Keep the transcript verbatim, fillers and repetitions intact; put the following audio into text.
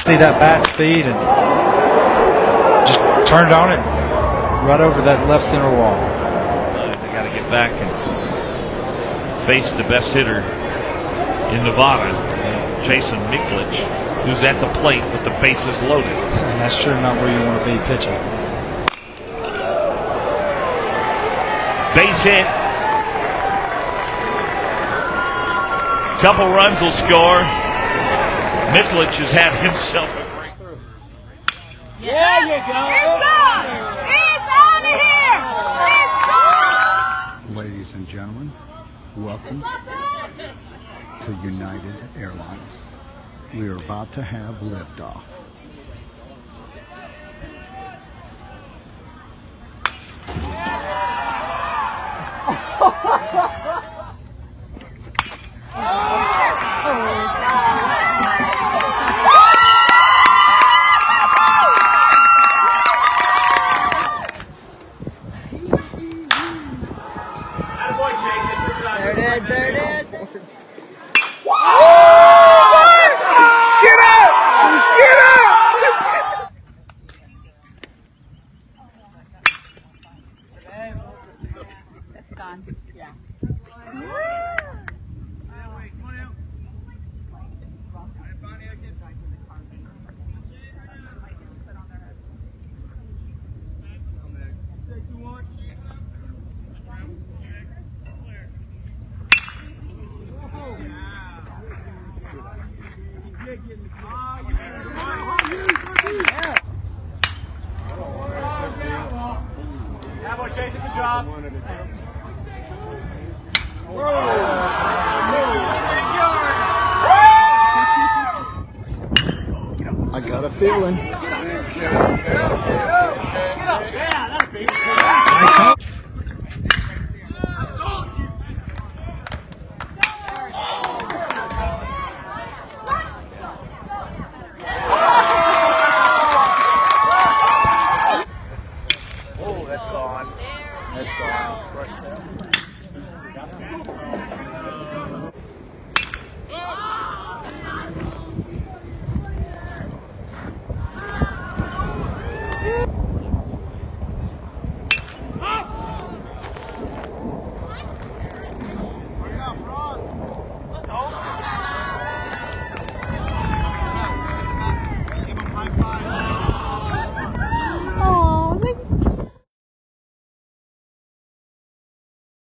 See that bat speed and just turned on it right over that left center wall. Uh, they got to get back and face the best hitter in Nevada, Chaison Miklich, who's at the plate with the bases loaded. And that's sure not where you want to be pitching. Base hit. Couple runs will score. Miklich has had himself a breakthrough. There you go. It's gone. It's out of here. It's gone. Ladies and gentlemen, welcome to United Airlines. We are about to have liftoff. There it is, there it is. Get up! Get up! That's gone. Yeah. Yeah, boy, Jason, good job. I got a feeling. Oh, that's gone. That's gone.